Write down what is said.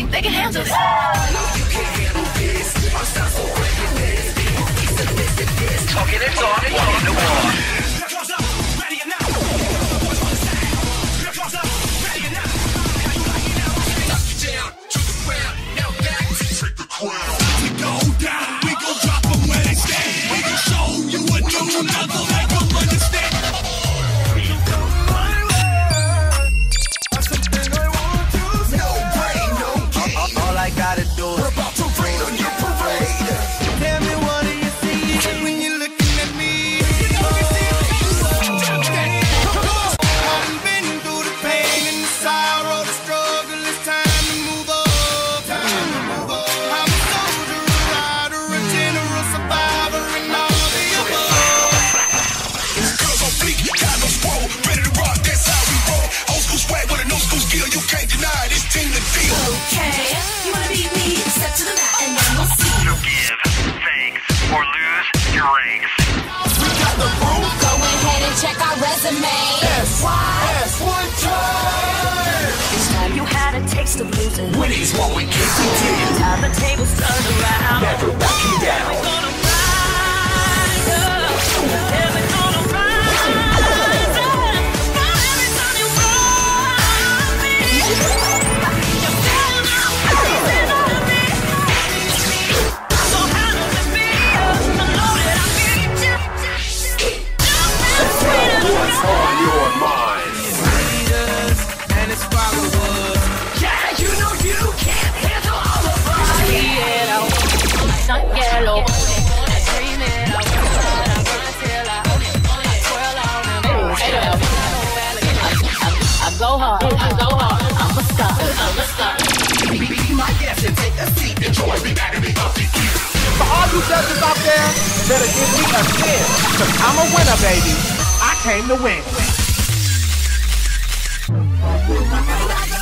think they can handle this? Talking it, talking the war. All I gotta do is rain on your parade. Tell me what do you see when you're looking at me? I've been through the pain and the sorrow, the struggle. It's time to move up. I'm a soldier, a rider, a general, survivor, and all the above. Girls on fleek, got no scroll, ready to rock. That's how we roll. Old school swag with a new school skill. You can't deny this team to feel. Okay, you wanna beat me? Step to the mat and then we'll see. So give thanks or lose your ranks. We got the proof. Go ahead and check our resume. Yes, one time. This time you had a taste of losing. Winnie's what we keep to do. Time the tables turned around. Never backing down. We're gonna rise up. Yeah, we're gonna rise up. Now every time you want me, you're feeling on me. So handle with me. I know that I need you. What's on your mind? Leaders and its followers. Yeah, you know you can't handle all of us. Not yellow. I dream it out. I run till I twirl on him. I go hard. I'm a star. Be my guest and take a seat. Enjoy me back and me up. For all you judges out there, better give me a 10, cause I'm a winner, baby. I came to win.